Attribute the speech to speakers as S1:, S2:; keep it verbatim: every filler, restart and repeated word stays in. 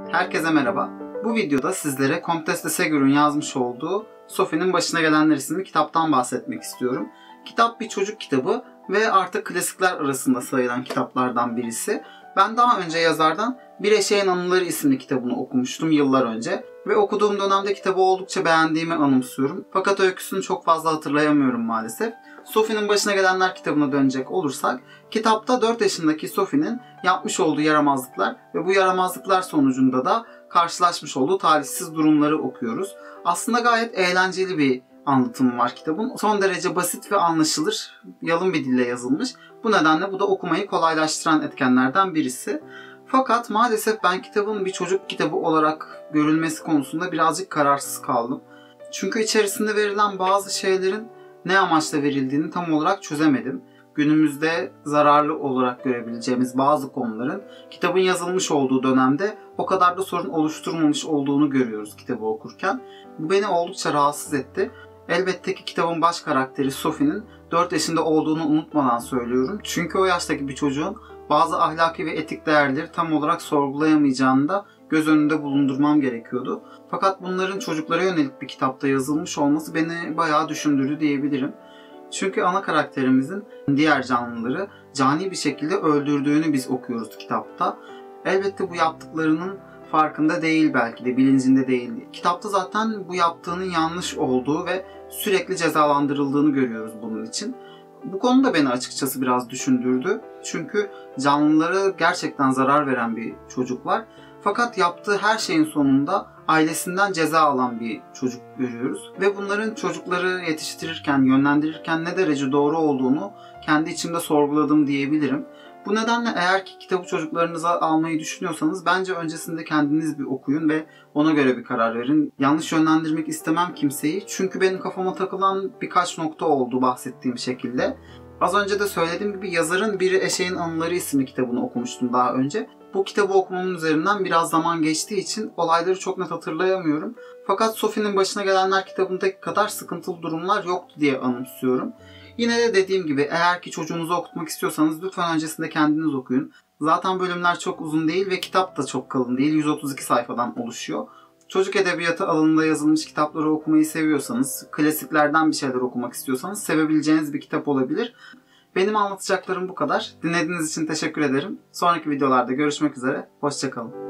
S1: Herkese merhaba. Bu videoda sizlere Comtesse de Segur'un yazmış olduğu Sophie'nin Başına Gelenler isimli kitaptan bahsetmek istiyorum. Kitap bir çocuk kitabı ve artık klasikler arasında sayılan kitaplardan birisi. Ben daha önce yazardan Bir Eşeğin Anıları isimli kitabını okumuştum yıllar önce ve okuduğum dönemde kitabı oldukça beğendiğimi anımsıyorum. Fakat öyküsünü çok fazla hatırlayamıyorum maalesef. Sophie'nin Başına Gelenler kitabına dönecek olursak, kitapta dört yaşındaki Sophie'nin yapmış olduğu yaramazlıklar ve bu yaramazlıklar sonucunda da karşılaşmış olduğu talihsiz durumları okuyoruz. Aslında gayet eğlenceli bir anlatımı var kitabın. Son derece basit ve anlaşılır, yalın bir dille yazılmış. Bu nedenle bu da okumayı kolaylaştıran etkenlerden birisi. Fakat maalesef ben kitabın bir çocuk kitabı olarak görülmesi konusunda birazcık kararsız kaldım. Çünkü içerisinde verilen bazı şeylerin ne amaçla verildiğini tam olarak çözemedim. Günümüzde zararlı olarak görebileceğimiz bazı konuların kitabın yazılmış olduğu dönemde o kadar da sorun oluşturmamış olduğunu görüyoruz kitabı okurken. Bu beni oldukça rahatsız etti. Elbette ki kitabın baş karakteri Sophie'nin dört yaşında olduğunu unutmadan söylüyorum. Çünkü o yaştaki bir çocuğun bazı ahlaki ve etik değerleri tam olarak sorgulayamayacağını da göz önünde bulundurmam gerekiyordu. Fakat bunların çocuklara yönelik bir kitapta yazılmış olması beni bayağı düşündürdü diyebilirim. Çünkü ana karakterimizin diğer canlıları cani bir şekilde öldürdüğünü biz okuyoruz kitapta. Elbette bu yaptıklarının farkında değil, belki de bilincinde değil. Kitapta zaten bu yaptığının yanlış olduğu ve sürekli cezalandırıldığını görüyoruz bunun için. Bu konu da beni açıkçası biraz düşündürdü. Çünkü canlılara gerçekten zarar veren bir çocuk var. Fakat yaptığı her şeyin sonunda ailesinden ceza alan bir çocuk görüyoruz. Ve bunların çocukları yetiştirirken, yönlendirirken ne derece doğru olduğunu kendi içimde sorguladım diyebilirim. Bu nedenle eğer ki kitabı çocuklarınıza almayı düşünüyorsanız bence öncesinde kendiniz bir okuyun ve ona göre bir karar verin. Yanlış yönlendirmek istemem kimseyi. Çünkü benim kafama takılan birkaç nokta oldu bahsettiğim şekilde. Az önce de söylediğim gibi yazarın Bir Eşeğin Anıları isimli kitabını okumuştum daha önce. Bu kitabı okumamın üzerinden biraz zaman geçtiği için olayları çok net hatırlayamıyorum. Fakat Sophie'nin Başına Gelenler kitabındaki kadar sıkıntılı durumlar yoktu diye anımsıyorum. Yine de dediğim gibi eğer ki çocuğunuzu okutmak istiyorsanız lütfen öncesinde kendiniz okuyun. Zaten bölümler çok uzun değil ve kitap da çok kalın değil. yüz otuz iki sayfadan oluşuyor. Çocuk edebiyatı alanında yazılmış kitapları okumayı seviyorsanız, klasiklerden bir şeyler okumak istiyorsanız sevebileceğiniz bir kitap olabilir. Benim anlatacaklarım bu kadar. Dinlediğiniz için teşekkür ederim. Sonraki videolarda görüşmek üzere. Hoşça kalın.